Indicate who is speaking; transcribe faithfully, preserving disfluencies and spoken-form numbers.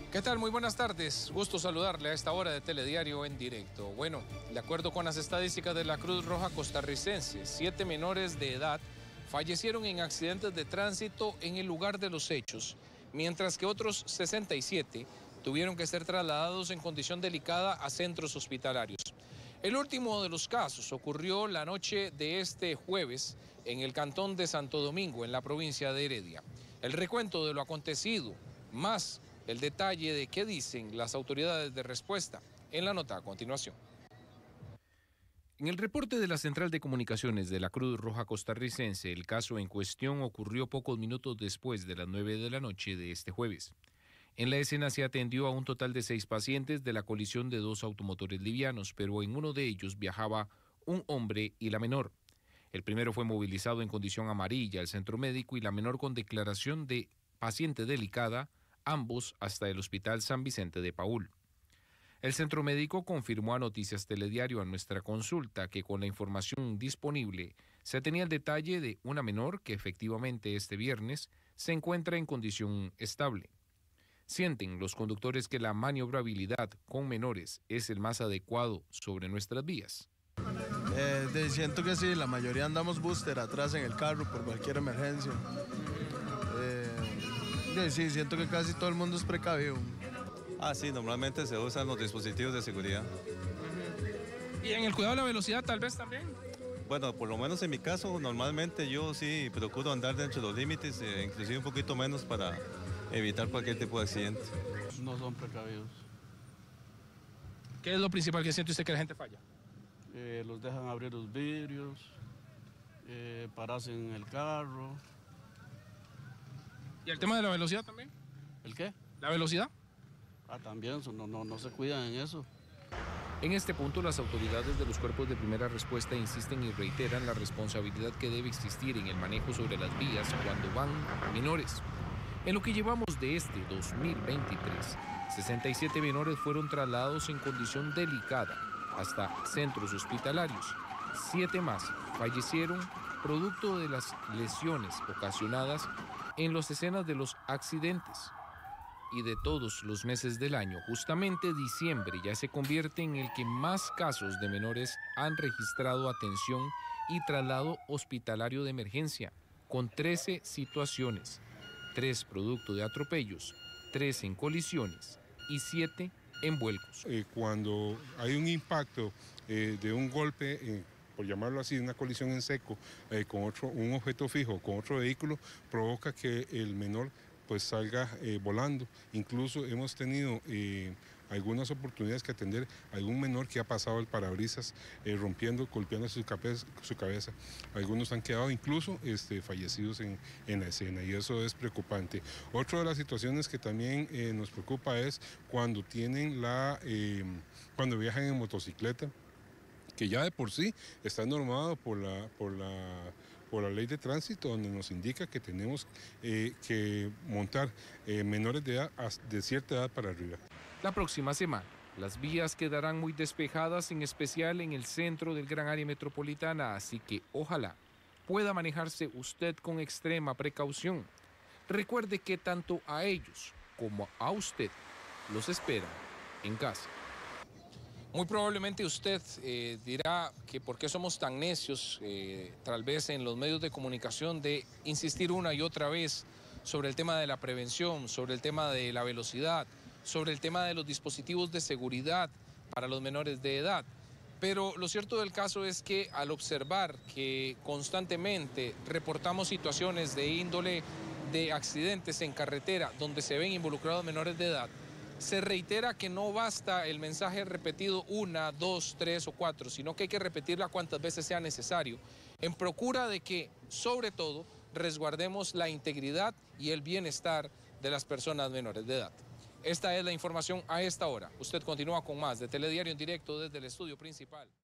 Speaker 1: ¿Qué tal? Muy buenas tardes. Gusto saludarle a esta hora de Telediario en directo. Bueno, de acuerdo con las estadísticas de la Cruz Roja Costarricense, siete menores de edad fallecieron en accidentes de tránsito en el lugar de los hechos, mientras que otros sesenta y siete tuvieron que ser trasladados en condición delicada a centros hospitalarios. El último de los casos ocurrió la noche de este jueves en el cantón de Santo Domingo, en la provincia de Heredia. El recuento de lo acontecido, más el detalle de qué dicen las autoridades de respuesta, en la nota a continuación. En el reporte de la Central de Comunicaciones de la Cruz Roja Costarricense, el caso en cuestión ocurrió pocos minutos después de las nueve de la noche de este jueves. En la escena se atendió a un total de seis pacientes de la colisión de dos automotores livianos, pero en uno de ellos viajaba un hombre y la menor. El primero fue movilizado en condición amarilla al centro médico y la menor con declaración de paciente delicada, ambos hasta el Hospital San Vicente de Paúl. El centro médico confirmó a Noticias Telediario a nuestra consulta que con la información disponible se tenía el detalle de una menor que efectivamente este viernes se encuentra en condición estable. ¿Sienten los conductores que la maniobrabilidad con menores es el más adecuado sobre nuestras vías?
Speaker 2: Eh, de, siento que sí, la mayoría andamos booster atrás en el carro por cualquier emergencia. Eh, de, sí, siento que casi todo el mundo es precavido.
Speaker 3: Ah, sí, normalmente se usan los dispositivos de seguridad.
Speaker 1: ¿Y en el cuidado de la velocidad tal vez también?
Speaker 3: Bueno, por lo menos en mi caso, normalmente yo sí procuro andar dentro de los límites, eh, inclusive un poquito menos para evitar cualquier tipo de accidente.
Speaker 4: No son precavidos.
Speaker 1: ¿Qué es lo principal que siente usted que la gente falla?
Speaker 4: Eh, los dejan abrir los vidrios, eh, pararse en el carro.
Speaker 1: ¿Y el tema de la velocidad también?
Speaker 4: ¿El qué?
Speaker 1: ¿La velocidad?
Speaker 4: Ah, también, no, no, no se cuidan en eso.
Speaker 1: En este punto, las autoridades de los cuerpos de primera respuesta insisten y reiteran la responsabilidad que debe existir en el manejo sobre las vías cuando van menores. En lo que llevamos de este dos mil veintitrés, sesenta y siete menores fueron trasladados en condición delicada hasta centros hospitalarios. Siete más fallecieron producto de las lesiones ocasionadas en las escenas de los accidentes. Y de todos los meses del año, justamente diciembre ya se convierte en el que más casos de menores han registrado atención y traslado hospitalario de emergencia, con trece situaciones, tres producto de atropellos, tres en colisiones y siete en vuelcos.
Speaker 5: Eh, cuando hay un impacto eh, de un golpe, eh, por llamarlo así, una colisión en seco eh, con otro, un objeto fijo, con otro vehículo, provoca que el menor pues salga eh, volando. Incluso hemos tenido eh, algunas oportunidades que atender a algún menor que ha pasado el parabrisas eh, rompiendo, golpeando su cabeza, su cabeza. Algunos han quedado incluso este, fallecidos en, en la escena y eso es preocupante. Otra de las situaciones que también eh, nos preocupa es cuando tienen la, eh, cuando viajan en motocicleta, que ya de por sí está normado por la, por la, por la ley de tránsito, donde nos indica que tenemos eh, que montar eh, menores de edad de cierta edad para arriba.
Speaker 1: La próxima semana, las vías quedarán muy despejadas, en especial en el centro del gran área metropolitana, así que ojalá pueda manejarse usted con extrema precaución. Recuerde que tanto a ellos como a usted los esperan en casa. Muy probablemente usted eh, dirá que por qué somos tan necios, eh, tal vez en los medios de comunicación, de insistir una y otra vez sobre el tema de la prevención, sobre el tema de la velocidad, sobre el tema de los dispositivos de seguridad para los menores de edad. Pero lo cierto del caso es que al observar que constantemente reportamos situaciones de índole de accidentes en carretera donde se ven involucrados menores de edad, se reitera que no basta el mensaje repetido una, dos, tres o cuatro, sino que hay que repetirla cuantas veces sea necesario, en procura de que, sobre todo, resguardemos la integridad y el bienestar de las personas menores de edad. Esta es la información a esta hora. Usted continúa con más de Telediario en directo desde el estudio principal.